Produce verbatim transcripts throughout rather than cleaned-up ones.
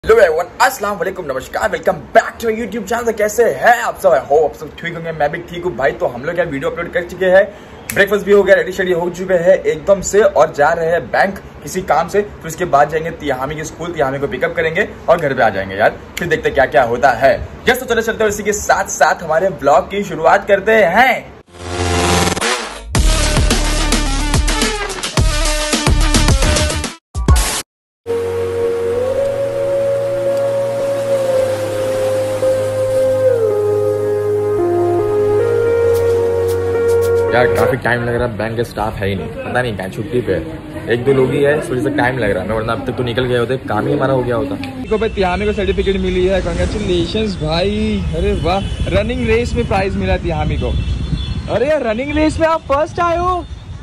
Hello everyone, अस्सलाम वालेकुम, नमस्कार, welcome back to YouTube channel. कैसे हैं आप सब? हो आप सब ठीक होंगे, मैं भी ठीक हूँ भाई। तो हम लोग यार वीडियो अपलोड कर चुके हैं, ब्रेकफास्ट भी हो गया, रेडी शेडी हो चुके हैं एकदम से, और जा रहे हैं बैंक किसी काम से। फिर उसके बाद जाएंगे तिहामी के स्कूल, तिहामी को पिकअप करेंगे और घर पे आ जाएंगे यार। फिर देखते क्या क्या होता है। जस्ट तो चले चलते हैं, इसी के साथ साथ हमारे ब्लॉग की शुरुआत करते हैं। यार काफी टाइम लग रहा है, बैंक के स्टाफ है ही नहीं, पता नहीं क्या छुट्टी पे है। एक दो लोग ही है, इस वजह से टाइम लग रहा है, वरना अब तक तो निकल गए होते, काम ही हमारा हो गया होता। को भाई तिहामी को सर्टिफिकेट मिली है, कांग्रेचुलेशंस भाई। अरे वाह, रनिंग रेस में प्राइज मिला तिहामी को। अरे यार रनिंग रेस में आप फर्स्ट आए हो।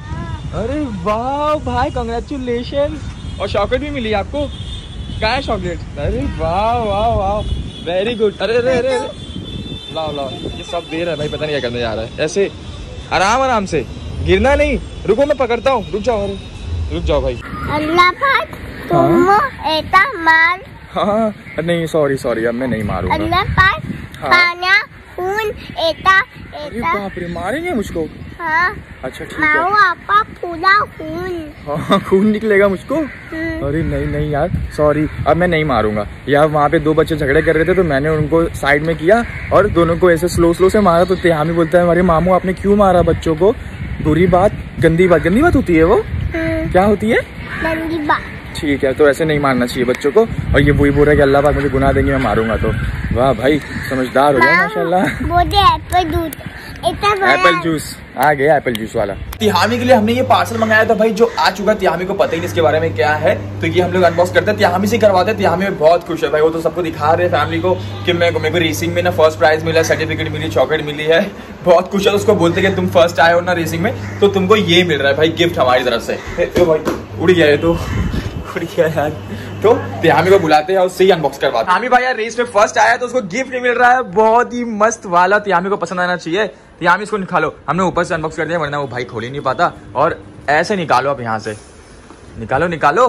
अरे वाह भाई, कांग्रेचुलेशंस। और चॉकलेट भी मिली आपको। क्या है चॉकलेट? अरे वाह वाह वाह, वेरी गुड। अरे अरे अरे लाओ लाओ, ये सब दे रहा है भाई, पता नहीं क्या करने जा रहा है। ऐसे आराम आराम से, गिरना नहीं। रुको मैं पकड़ता हूँ, रुक जाओ। अरे रुक जाओ भाई। अल्लाह पाक तुम ऐसा मार। हाँ नहीं, सॉरी सॉरी, अब मैं नहीं मारूंगा। अल्लाह पाक खाना खून ऐसा अरे ऐसा। बाप रे, मारेंगे मुझको? हाँ अच्छा ठीक मारो है। आपका पूरा खून। हाँ खून निकलेगा मुझको? अरे नहीं नहीं यार, सॉरी, अब मैं नहीं मारूंगा यार। वहाँ पे दो बच्चे झगड़े कर रहे थे, तो मैंने उनको साइड में किया और दोनों को ऐसे स्लो स्लो से मारा। तो तिहामी बोलता है, हमारे मामू आपने क्यों मारा बच्चों को? बुरी बात, गंदी बात। गंदी बात होती है वो? क्या होती है? गंदी बात। ठीक है, तो ऐसे नहीं मारना चाहिए बच्चों को। और ये वही बोल रहा है कि अल्लाह पाक मुझे गुनाह देंगे, मैं मारूंगा। तो वाह भाई, समझदार हो गया माशाल्लाह। बोले एप्पल दूध, एप्पल जूस आ गया, एप्पल जूस वाला। तिहामी के लिए हमने ये पार्सल मंगाया था भाई, जो आ चुका है। तिहामी को पता ही नहीं इसके बारे में क्या है, तो ये हम लोग अनबॉक्स करते हैं, तिहामी से करवाते हैं। तिहामी में बहुत खुश है भाई, वो तो सबको दिखा रहे हैं फैमिली को कि मैं मेरे को रेसिंग में ना फर्स्ट प्राइज मिला, सर्टिफिकेट मिली, चॉकलेट मिली है। बहुत खुश है। उसको बोलते कि तुम फर्स्ट आए हो ना रेसिंग में, तो तुमको ये मिल रहा है भाई, गिफ्ट हमारी तरफ से। तो भाई उड़ गया है, तो उड़ गया यार। तो तिहामी को बुलाते हैं और उससे ही अनबॉक्स करवाते हैं। तिहामी भाई यार रेस में फर्स्ट आया, तो उसको गिफ्ट मिल रहा है, बहुत ही मस्त वाला। तिहामी को पसंद आना चाहिए। तिहामी इसको निकालो, हमने ऊपर से अनबॉक्स कर दिया, वरना वो भाई खोल ही नहीं पाता। और ऐसे निकालो आप, यहाँ से निकालो निकालो।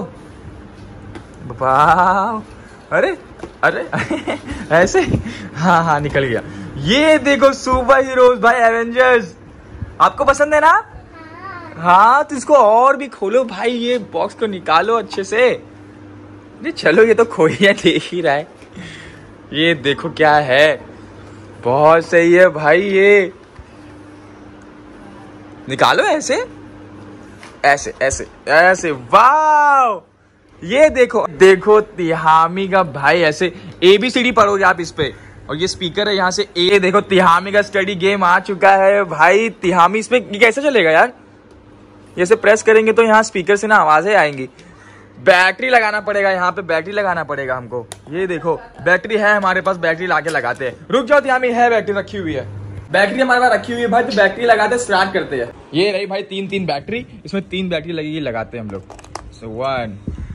वाह, अरे अरे ऐसे, हाँ हाँ निकल गया। ये देखो सुपर हीरोज भाई, एवेंजर्स। आपको पसंद है ना? हाँ तो इसको और भी खोलो भाई, ये बॉक्स को निकालो अच्छे से। ये चलो, ये तो खोइया देख ही रहा है। ये देखो क्या है, बहुत सही है भाई। ये निकालो ऐसे ऐसे ऐसे ऐसे। वाह, ये देखो देखो तिहामी का भाई, ऐसे ए बी सी डी पढ़ोगे आप इस पे। और ये स्पीकर है, यहाँ से ए देखो। तिहामी का स्टडी गेम आ चुका है भाई। तिहामी इसमें कैसे चलेगा यार? जैसे प्रेस करेंगे तो यहाँ स्पीकर से ना आवाजें आएंगी। बैटरी लगाना पड़ेगा, यहाँ पे बैटरी लगाना पड़ेगा हमको। ये देखो बैटरी है हमारे पास, बैटरी लाके लगाते हैं। रुक जाओ तिहामी, है बैटरी रखी हुई है, बैटरी हमारे पास रखी हुई है भाई। तो बैटरी लगाते स्टार्ट करते हैं। ये रही भाई तीन तीन बैटरी, इसमें तीन बैटरी लगेगी, लगाते हैं हम लोग। So one,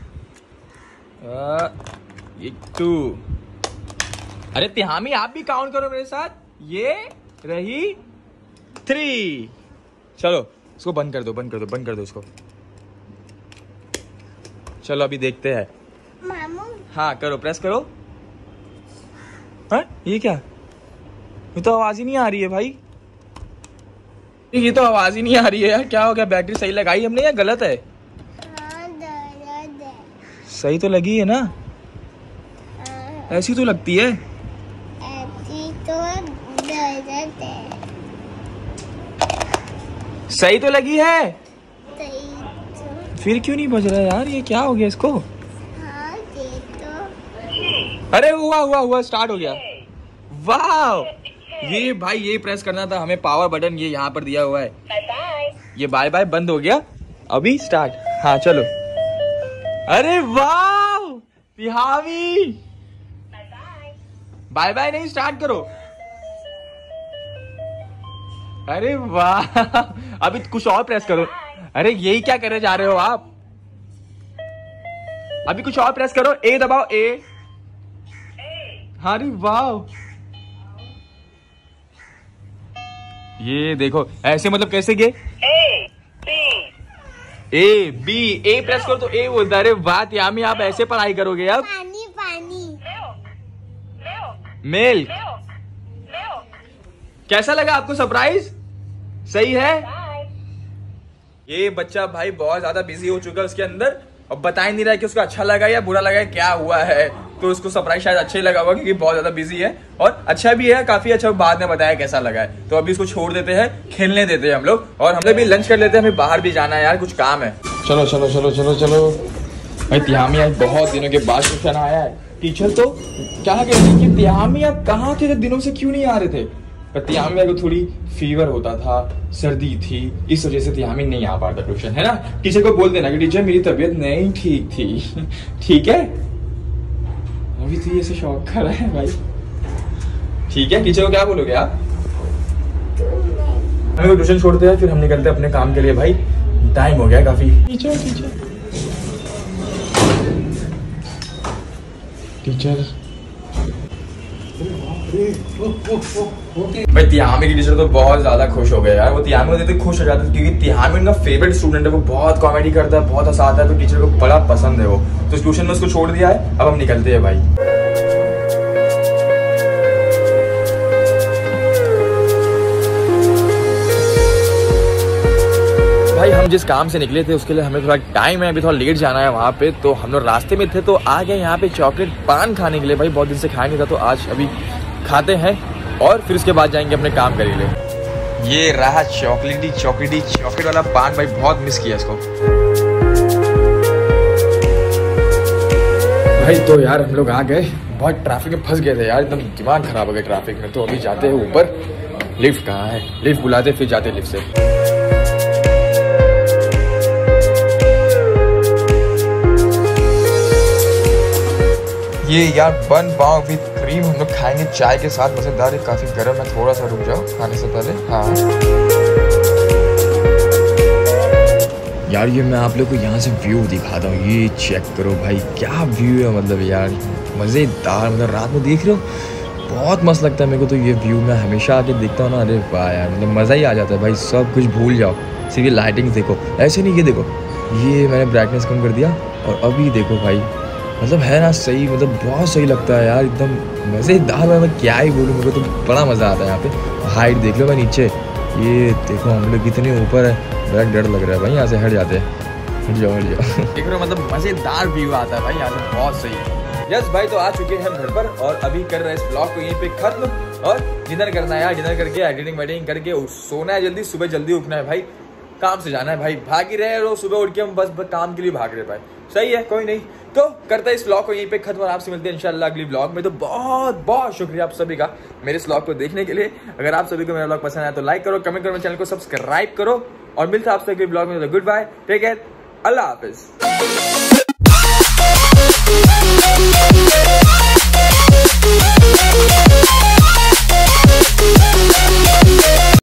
two. अरे तिहामी आप भी काउंट करो मेरे साथ। ये रही थ्री। चलो इसको बंद कर दो, बंद कर दो, बंद कर दो इसको। चलो अभी देखते हैं। मामू हाँ करो, प्रेस करो। हाँ ये क्या? ये तो आवाज ही नहीं आ रही है भाई। ये तो आवाज ही नहीं आ रही है यार, क्या हो गया? बैटरी सही लगाई हमने या गलत है? हाँ, दर्द है। सही तो लगी है ना? हाँ, ऐसी तो लगती है। ऐसी तो दर्द है। सही तो लगी है, सही तो। फिर क्यों नहीं बज रहा है यार? ये क्या हो गया इसको? हाँ दे तो। अरे हुआ हुआ हुआ, स्टार्ट हो गया। वाह, ये भाई ये प्रेस करना था हमें, पावर बटन ये यहाँ पर दिया हुआ है। ये बाय बाय बंद हो गया, अभी स्टार्ट। हाँ चलो। अरे वाह तिहामी, बाय बाय नहीं, स्टार्ट करो। अरे वाह, अभी कुछ और प्रेस करो। अरे यही क्या करने जा रहे हो आप? अभी कुछ और प्रेस करो, ए दबाओ, ए। अरे वाह, ये देखो ऐसे, मतलब कैसे गए? ए बी, ए प्रेस करो तो ए बोलता है। अरे वाह तिहामी, आप ऐसे पढ़ाई करोगे अब? पानी पानी मिल्क। कैसा लगा आपको सरप्राइज? सही है। ये बच्चा भाई बहुत ज्यादा बिजी हो चुका है उसके अंदर, और बता ही नहीं रहा है कि उसको अच्छा लगा या बुरा लगा, क्या हुआ है। तो उसको सरप्राइज शायद अच्छा ही लगा होगा क्योंकि बहुत ज्यादा बिजी है, और अच्छा भी है, काफी अच्छा। बाद में बताया कैसा लगा है। तो अभी इसको छोड़ देते हैं, खेलने देते हैं हम लोग, और हमने भी लंच कर लेते हैं। हमें बाहर भी जाना है यार, कुछ काम है। चलो चलो चलो चलो चलो भाई। तिहामी आज बहुत दिनों के बाद ट्यूशन आया है। टीचर तो क्या कह रही कि तिहामी आप कहाँ थे, दिनों से क्यों नहीं आ रहे थे? पर तिहामी को थोड़ी फीवर होता था, सर्दी थी, इस वजह से तिहामी नहीं आ पाता ट्यूशन, है ना। टीचर को बोल देना कि टीचर मेरी तबीयत नहीं ठीक थी, ठीक है। अभी तो ऐसे शौक कर रहा है भाई, ठीक है। टीचर को क्या बोलोगे आप? हमें ट्यूशन छोड़ते हैं, फिर हम निकलते हैं अपने काम के लिए भाई, टाइम हो गया काफी। टीचर टीचर टीचर भाई तिहामी की टीचर तो बहुत ज्यादा खुश हो गए यार। वो तिहामी को देखते खुश हो जाते क्योंकि तिहामी उनका फेवरेट स्टूडेंट है। वो बहुत कॉमेडी करता है, बहुत हंसाता है, तो टीचर को बड़ा पसंद है वो। तो ट्यूशन में उसको छोड़ दिया है, अब हम निकलते हैं भाई। भाई हम जिस काम से निकले थे उसके लिए हमें थोड़ा टाइम है, अभी थोड़ा लेट जाना है वहाँ पे। तो हम लोग रास्ते में थे तो आ गए यहाँ पे चॉकलेट पान खाने के लिए। भाई बहुत दिन से खाया नहीं था, तो आज अभी खाते हैं और फिर उसके बाद जाएंगे अपने काम के लिए। ये रहा चॉकलेटी चॉकलेटी चॉकलेट वाला पान, भाई बहुत मिस किया इसको। भाई तो यार हम लोग आ गए, बहुत ट्रैफिक में फंस गए थे यार, एकदम दिमाग खराब हो गया ट्रैफिक में। तो अभी जाते हैं ऊपर, लिफ्ट कहाँ है, लिफ्ट बुलाते फिर जाते लिफ्ट से। ये यार बन पाव विद क्रीम हम लोग खाएंगे चाय के साथ, मजेदार है, काफी गर्म है। थोड़ा सा रुक जाओ खाने से पहले। हाँ यार ये मैं आप लोग को यहाँ से व्यू दिखाता हूँ, ये चेक करो भाई क्या व्यू है, मतलब यार मजेदार। मतलब रात में देख रहे हो, बहुत मस्त लगता है मेरे को तो ये व्यू। मैं हमेशा आके देखता हूँ ना, अरे वाह यार, मतलब मजा ही आ जाता है भाई। सब कुछ भूल जाओ, सिर्फ ये लाइटिंग देखो। ऐसे नहीं, ये देखो, ये मैंने ब्राइटनेस कम कर दिया और अभी देखो भाई, मतलब है ना सही, मतलब बहुत सही लगता है यार, एकदम मज़ेदार है। मैं क्या ही बोलूँ, मेरे को तो बड़ा मज़ा आता है यहाँ पे। हाइट देख लो मैं नीचे, ये देखो हम लोग कितने ऊपर है, बड़ा डर लग रहा है भाई। यहाँ से हट जाते हैं, हट जाओ हट जाओ। देख रहे हो, मतलब मज़ेदार व्यू आता है भाई यहाँ से, बहुत सही। यस भाई, तो आ चुके हैं हम घर पर और अभी कर रहे हैं इस ब्लॉग को यहीं पे खत्म, और डिनर करना है यार। डिनर करके एडिटिंग वेडिटिंग करके सोना है जल्दी, सुबह जल्दी उठना है भाई, काम से जाना है भाई। भाग ही रहे हो, सुबह उठ के हम बस, बस काम के लिए भाग रहे भाई। सही है, कोई नहीं। तो करते हैं इस व्लॉग को यहीं पे खत्म और आपसे मिलते हैं इंशाल्लाह अगली व्लॉग में। तो बहुत बहुत शुक्रिया आप सभी का मेरे इस व्लॉग को देखने के लिए। अगर आप सभी को मेरा व्लॉग पसंद आया तो लाइक करो, कमेंट करो, चैनल को सब्सक्राइब करो, और मिलता है आपसे अगले व्लॉग में। तो गुड बाय, टेक केयर, अल्लाह हाफिज।